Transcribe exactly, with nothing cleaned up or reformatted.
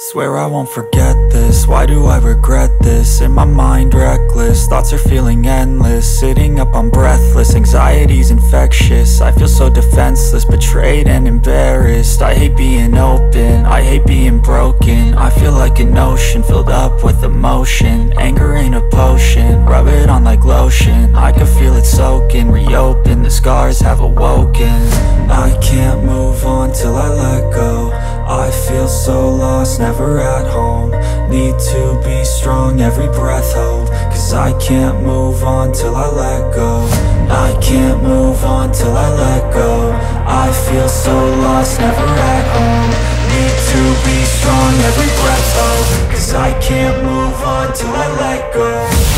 Swear I won't forget this, why do I regret this? In my mind reckless, thoughts are feeling endless. Sitting up, I'm breathless, anxiety's infectious. I feel so defenseless, betrayed and embarrassed. I hate being open, I hate being broken. I feel like an ocean filled up with emotion. Anger ain't a potion, rub it on like lotion. I can feel it soaking, reopen, the scars have awoken. I can't move on till I let go. I feel so lost, never at home. Need to be strong, every breath hold. Cause I can't move on till I let go. I can't move on till I let go. I feel so lost, never at home. Need to be strong, every breath hold. Cause I can't move on till I let go.